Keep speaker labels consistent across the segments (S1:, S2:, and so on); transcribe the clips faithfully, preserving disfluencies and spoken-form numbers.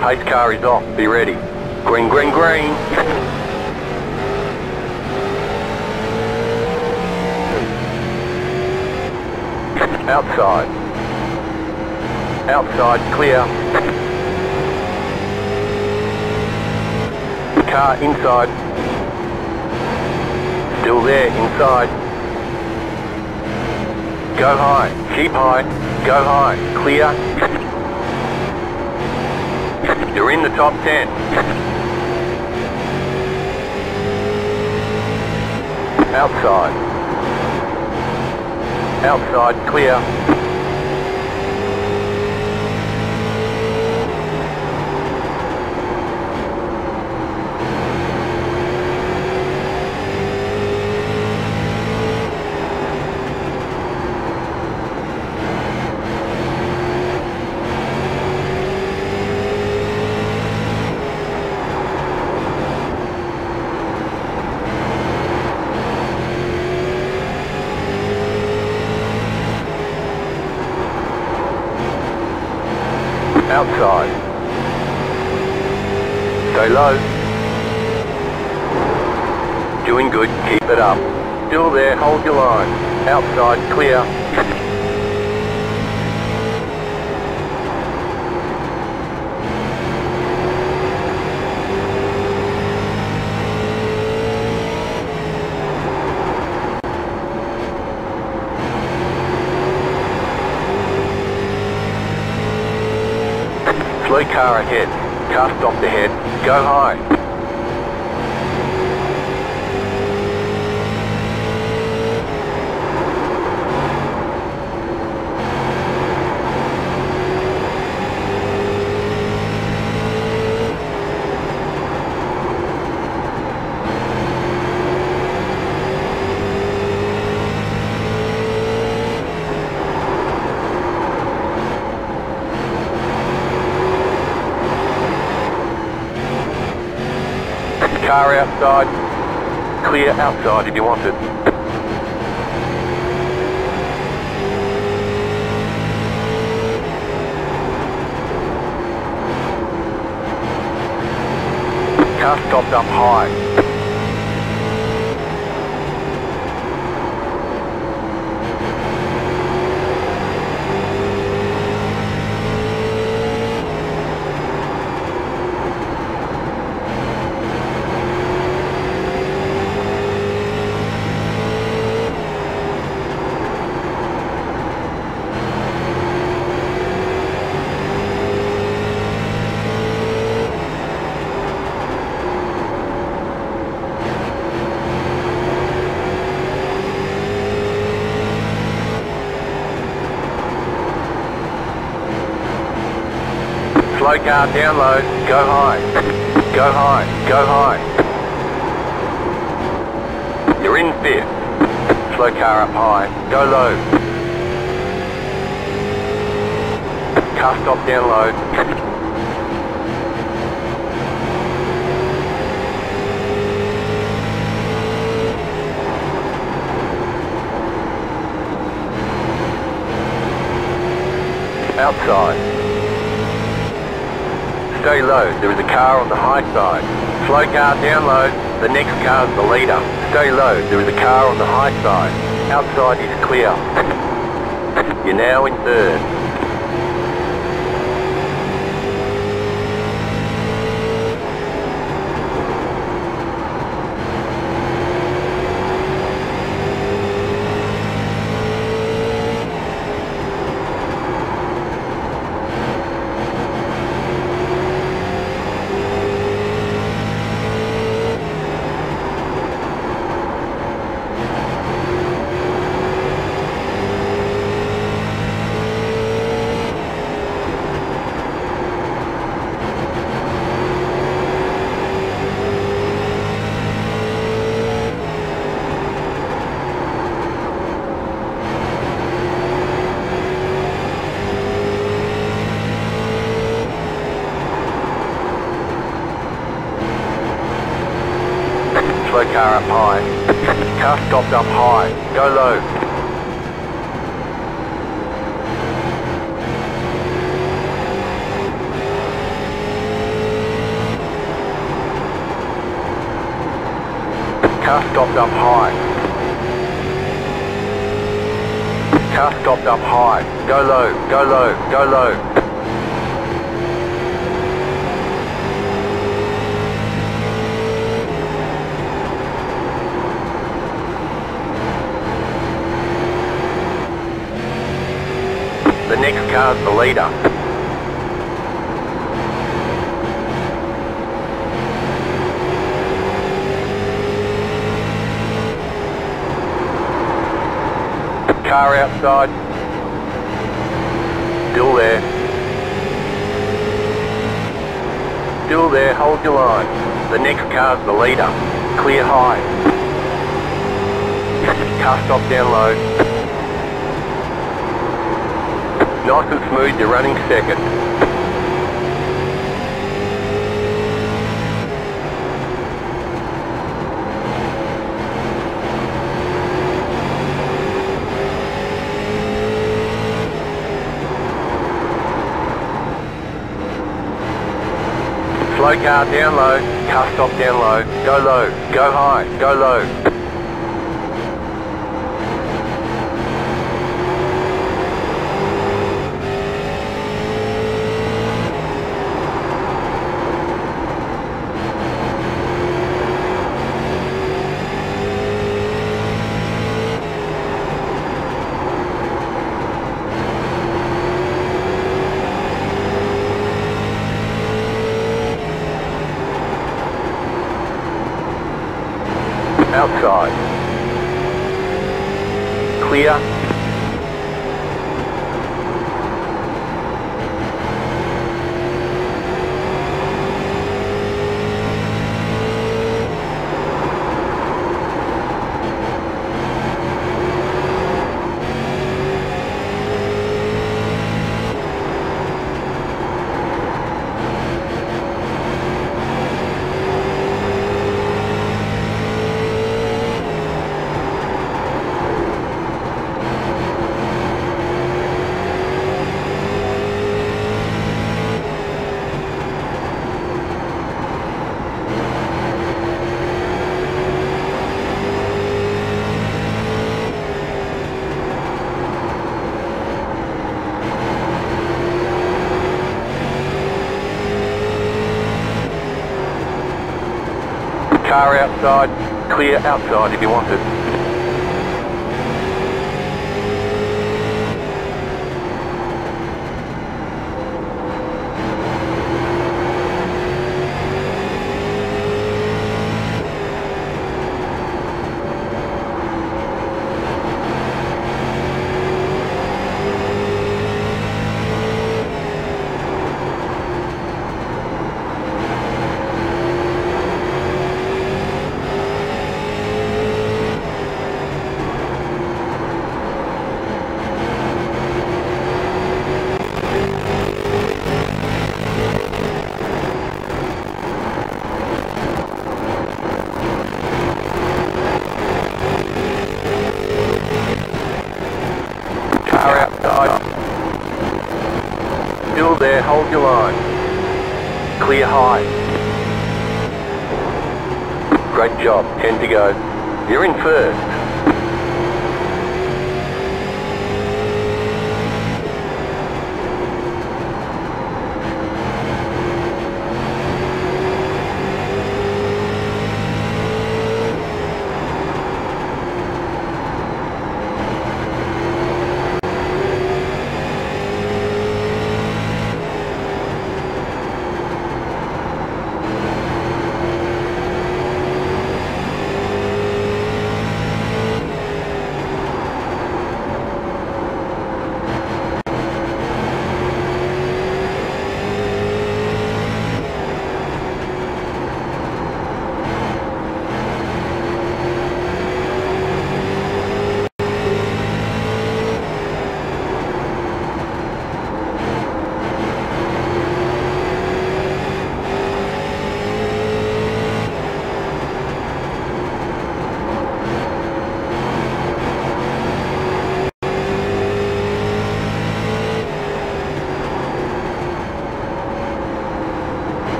S1: Pace car is off. Be ready. Green, green, green. Outside. Outside, clear. Car inside. Still there, inside. Go high, keep high, go high, clear. You're in the top ten. Outside. Outside, clear. Outside. Stay low. Doing good, keep it up. Still there, hold your line. Outside, clear. Slow car ahead. Car stopped ahead. Go high. Car outside. Clear outside if you want it. Car stopped up high. Slow car down low, go high, go high, go high. You're in fifth. Slow car up high, go low. Car stop down low. Outside. Stay low, there is a car on the high side. Slow car down low, the next car's the leader. Stay low, there is a car on the high side. Outside is clear. You're now in third. Slow car up high. Car stopped up high. Go low. Car stopped up high. Car stopped up high. Go low, go low, go low. The next car's the leader. Car outside. Still there. Still there, hold your line. The next car's the leader. Clear high. Car stop down low. Nice and smooth, you're running second. Slow car down low, car stop down low, go low, go high, go low. Outside. Clear. Car outside, clear outside if you want it. Car outside. Still there, hold your line. Clear high. Great job, ten to go. You're in first.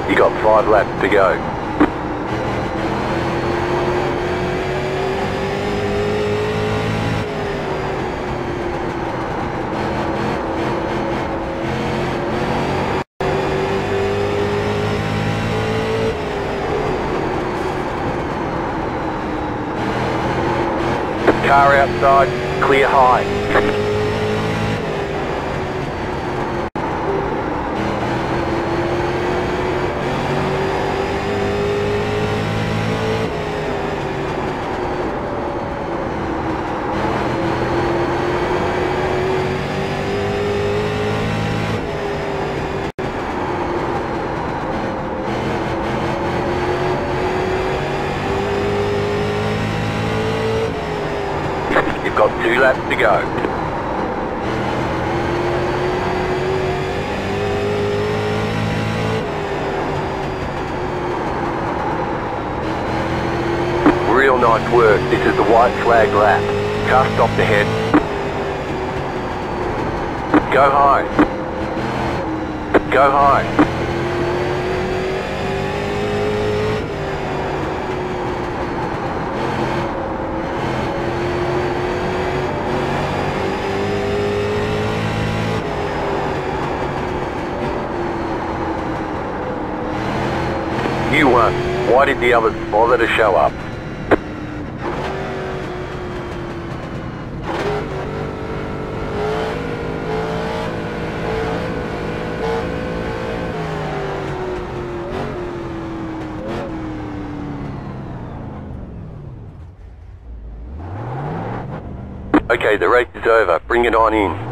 S1: You got five laps to go. Car outside, clear high. Got two laps to go. Real nice work. This is the white flag lap. Car stopped ahead. Go high. Go high. You won. Why did the others bother to show up? Okay, the race is over. Bring it on in.